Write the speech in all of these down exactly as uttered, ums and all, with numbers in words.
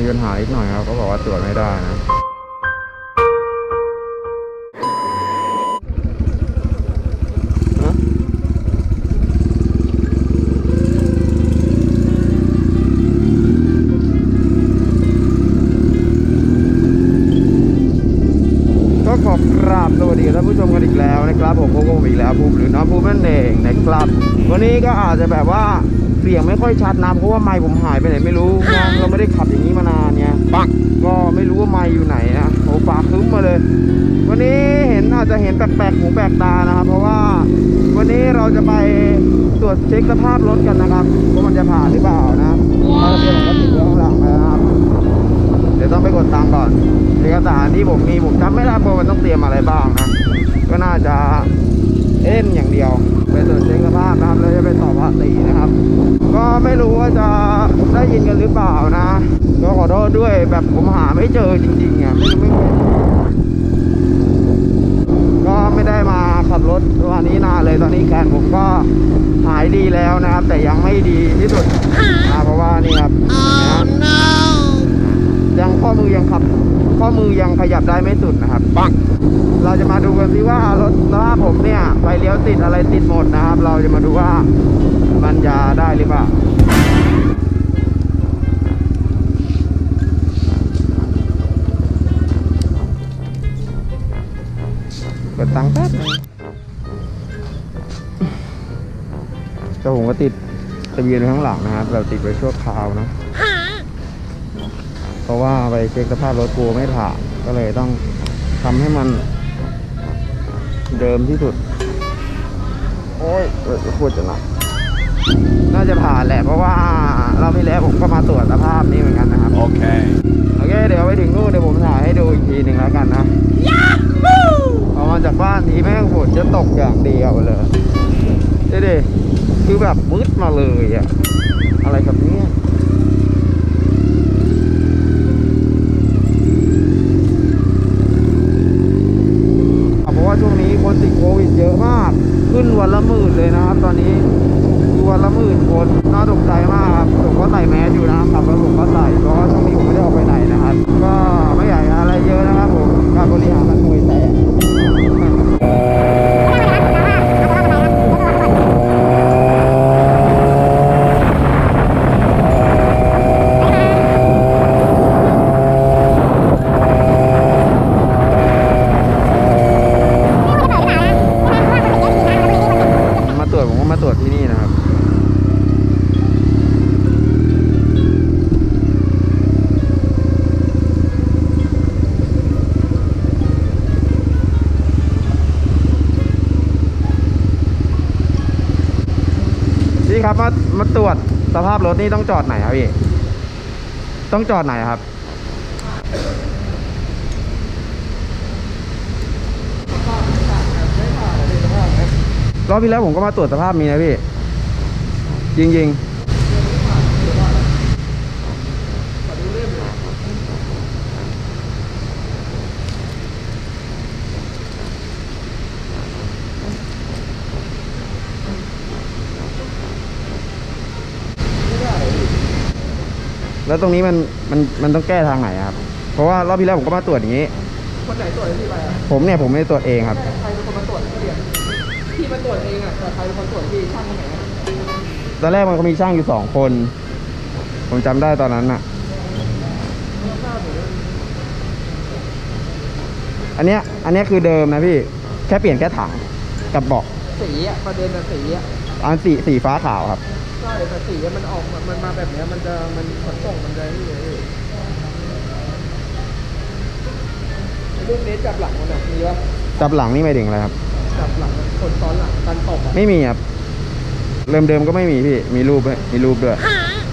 ปัญหานิดหน่อยครับเขาบอกว่าตรวจไม่ได้นะก็ขอบกราบสวัสดีท่านผู้ชมกันอีกแล้วนะครับผมโกโก้อีกแล้วภูมิหรือน้องภูมินั่นเองนะครับวันนี้ก็อาจจะแบบว่าเสียงไม่ค่อยชัดนะเพราะว่าไมค์ผมหายไปไหนไม่รู้นะเราไม่ได้ขับอย่างนี้มานานเนี่ยปักก็ไม่รู้ว่าไมค์อยู่ไหนนะโอ้ฟ้าครึ้มมาเลยวันนี้เห็นอาจจะเห็นแปลกๆหูแปลกตานะครับเพราะว่าวันนี้เราจะไปตรวจเช็คสภาพรถกันนะครับว่ามันจะผ่านหรือเปล่านะถ้าเรื่องของก็ติดเรื่องข้างหลังนะครับเดี๋ยวต้องไปกดตังค์ก่อนเอกสารที่ผมมีผมจำไม่ได้เพราะมันต้องเตรียมอะไรบ้างนะก็น่าจะเอ็นอย่างเดียวไปตรวจเช็คสภาพนะครับแล้วจะไปต่อภาษีนะครับก็ไม่รู้ว่าจะได้ยินกันหรือเปล่านะก็ขอโทษด้วยแบบผมหาไม่เจอจริงๆอ่ะไม่รู้ไม่ก็ไม่ได้มาขับรถวันนี้นานเลยตอนนี้แขนผมก็หายดีแล้วนะครับแต่ยังไม่ดีที่สุดนะเพราะว่านี่ครับยังข้อมือยังขับข้อมือยังขยับได้ไม่สุดนะครับปังเราจะมาดูกันสิว่ารถสภาพผมเนี่ยไฟเลี้ยวติดอะไรติดหมดนะครับเราจะมาดูว่ามันจะได้หรือเปล่ากดตังค์แป๊บนึงกระผมก็ติดทะเบียนข้างหลังนะครับเราติดไว้ชั่วคราวนะเพราะว่าไปเช็คสภาพรถกลัวไม่ผ่านก็เลยต้องทำให้มันเดิมที่สุดโอ้ยพูดจะหนักน่าจะผ่านแหละเพราะว่าเราที่แล้วผมก็มาตรวจสภาพนี้เหมือนกันนะครับโอเคโอเคเดี๋ยวไปถึงนู่นเดี๋ยวผมถ่ายให้ดูอีกทีหนึ่งแล้วกันนะออกมาจากบ้านทีแม่งฝนจะตกอย่างเดียวเลยดูดิคือแบบมืดมาเลยอะอะไรแบบนี้เพราะว่าช่วงนี้คนติดโควิดเยอะมากขึ้นวันละหมื่นเลยนะครับตอนนี้คือวันละหมื่นคนน่าตกใจมากครับผมก็ใส่แมสอยู่นะครับแล้วผมก็ใส่เพราะว่าช่วงนี้ผมไม่ได้ออกไปไหนนะครับก็ไม่อยากอะไรเยอะนะครับผมการบริหารมันห่วยแตกพี่ครับมามาตรวจสภาพรถนี่ต้องจอดไหนครับพี่ต้องจอดไหนครับรอบที่แล้วผมก็มาตรวจสภาพมีนะพี่จริงๆแล้วตรงนี้มันมันมันต้องแก้ทางไหนครับเพราะว่ารอบที่แล้วผมก็มาตรวจอย่างนี้คนไหนตรวจที่ไปอ่ะผมเนี่ยผมไม่ได้ตรวจเองครับใครเป็นคนมาตรวจที่เรียนที่มาตรวจเองอ่ะแต่ใครเป็นคนตรวจที่ช่างคนไหนตอนแรกมันก็มีช่างอยู่สองคนผมจำได้ตอนนั้นอ่ะอันเนี้ยอันเนี้ยคือเดิมนะพี่แค่เปลี่ยนแค่ถังกับเบาะสีอ่ะประเด็นอะสีอ่ะอันสีสีฟ้าขาวครับใช่แต่สีมันออกมันมาแบบนี้มันจะมันขนส่งมันจะนี่เลยรุ่นนี้จับหลังมันแบบมีวะจับหลังนี่ไม่ถึงอะไรครับจับหลังคนซ้อนหลังกันตกไม่มีครับเริ่มเดิมก็ไม่มีพี่มีรูปด้วยมีรูปด้วย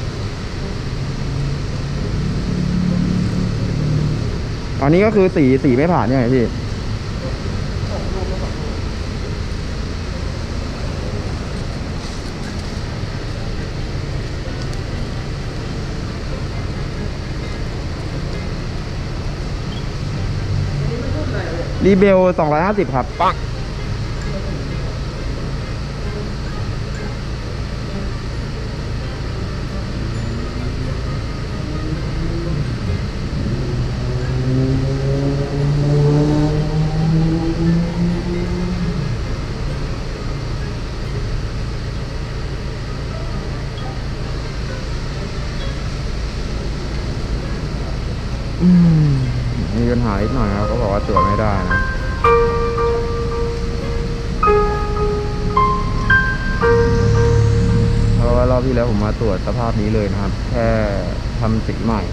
อันนี้ก็คือสีสีไม่ผ่านใช่ไหมพี่รีเบลสองร้อยห้าสิบครับปักอืมมีปัญหาอีกหน่อยครับเขาบอกว่าตรวจไม่ได้นะเพราะว่ารอบที่แล้วผมมาตรวจสภาพนี้เลยนะครับแค่ทำสีใหม่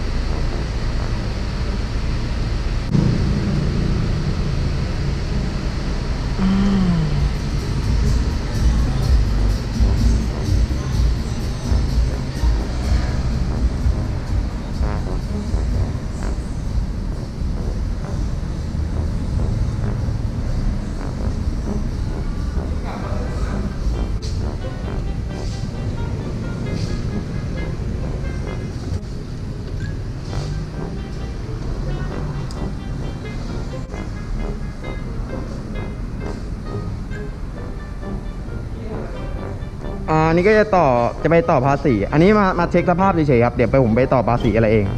อ่านี่ก็จะต่อจะไปต่อภาษีอันนี้มามาเช็คสภาพเฉยๆครับเดี๋ยวไปผมไปต่อภาษีอะไรเอง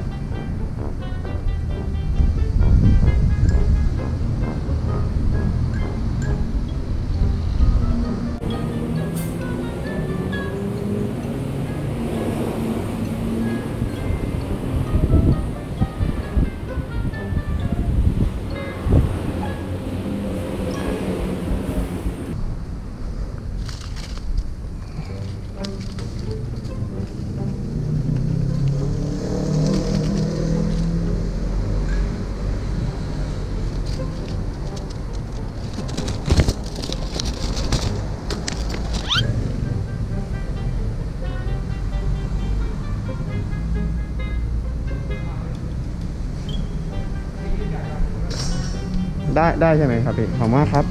ได้ได้ใช่ไหมครับพี่ขอบคุณมากครับ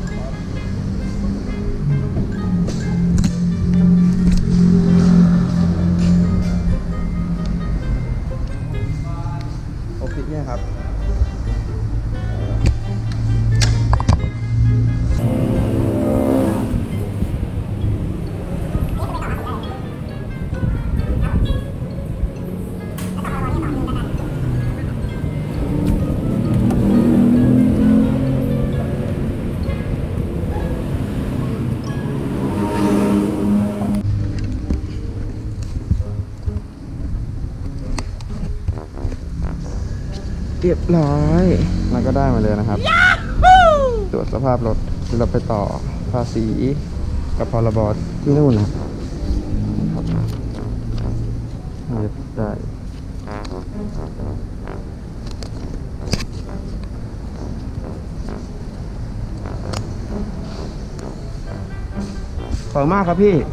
โอเคเนี่ยครับเรียบร้อยมันก็ได้มาเลยนะครับตรวจสภาพรถเราไปต่อภาษีกับพรบที่นู่นนะได้ขอบคุณมากครับพี่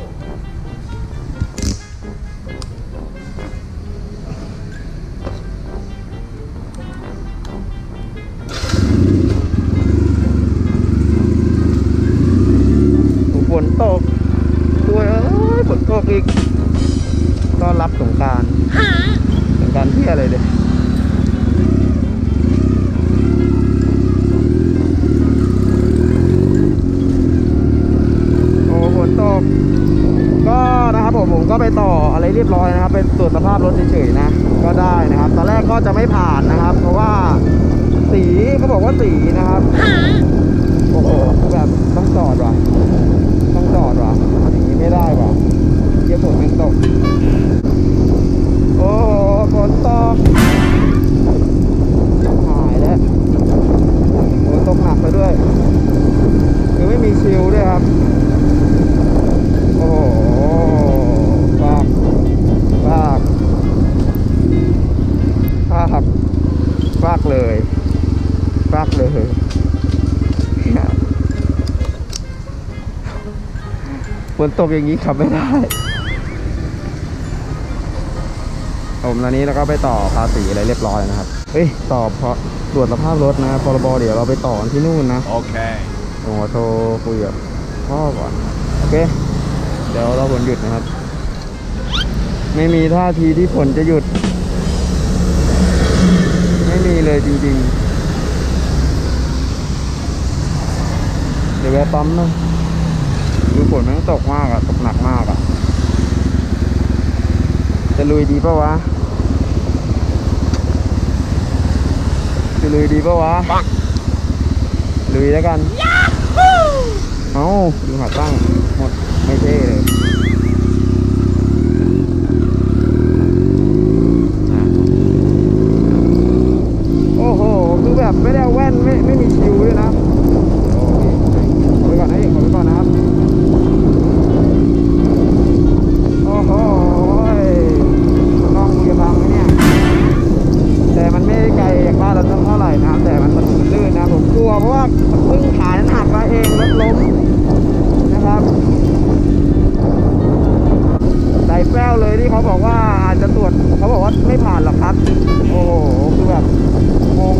ฝนตกตัวเอ้ยฝนตกอีกต้อนรับสงกรานต์สงกรานต์ที่อะไรเด็กโอ้ฝนตกก็นะครับผมผมก็ไปต่ออะไรเรียบร้อยนะครับเป็นตรวจสภาพรถเฉยๆนะก็ได้นะครับตอนแรกก็จะไม่ผ่านนะครับเพราะว่าสีเขาบอกว่าสีนะครับโอ้โหแบบต้องจอดว่ะต้องจอดว่ะอย่างนี้ไม่ได้ว่ะเยี่ยฝนมันตกโอ้โหฝนตกหายแล้วฝนตกหนักไปด้วยคือไม่มีชิลด้วยครับโอ้โหฟากฟากฟากฟากเลยฟากเลยฝนตกอย่างนี้ขับไม่ได้ผมตอนนี้แล้วก็ไปต่อภาษีอะไรเรียบร้อยนะครับเฮ้ยต่อเพราะตรวจสภาพรถนะพรบเดี๋ยวเราไปต่อที่นู่นนะโอเคโอ้โทรคุยกับพ่อก่อนโอเคเดี๋ยวเราฝนหยุดนะครับไม่มีท่าทีที่ฝนจะหยุดไม่มีเลยจริงๆเดี๋ยวแวะปั๊มนะดูฝนมันตกมากอะตกหนักมากอะจะลุยดีปะวะจะลุยดีปะวะลุยแล้วกันเอ้าดูขาตั้งหมดไม่เท่เลยแป้วเลยที่เขาบอกว่าอาจจะตรวจเขาบอกว่าไม่ผ่านหรอกครับโอ้โหคือแบบงง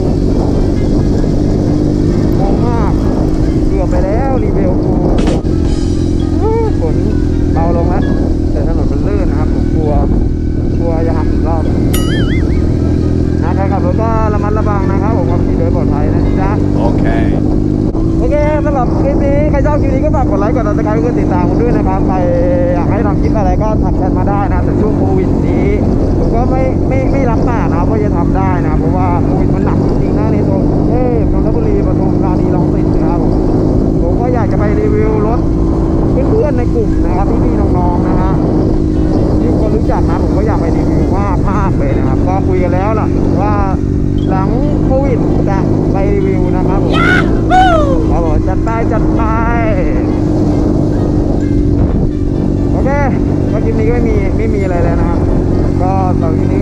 งงมากเกือบไปแล้วรีเบลกูฝนเบาลงแล้วแต่ถนนมันลื่นนะครับผมกลัวกลัวจะหักอีกรอบนะใครขับรถก็ระมัดระวังนะครับผมขับขี่โดยปลอดภัยนะจ๊ะโอเคโอเคสำหรับคลิปนี้ใครชอบคลิปนี้ก็ฝากกดไลค์กดติดตามกดติดตามผมด้วยนะครับใครอยากให้ทำคลิปอะไรก็ทักแชทมาได้นะแต่ช่วงโควิดนี้ผมก็ไม่ไม่ไม่รับปากนะว่าจะทำได้นะเพราะว่าโควิดมันหนักจริงๆนะในตัวกรุงเทพนนทบุรีปทุมธานีรังสิตนะครับผมผมก็อยากจะไปรีวิวรถเพื่อนๆในกลุ่มนะครับพี่ๆน้องๆนะฮะที่คนรู้จักนะผมก็อยากไปรีวิวมากมากเลยนะครับก็คุยกันแล้วล่ะว่าหลังโควิดจะไปรีวิวนะครับผมครับผมจัดไปจัดไปโอเคก็คลิปนี้ก็ไม่มีไม่มีอะไรเลยนะครับก็ตอนนี้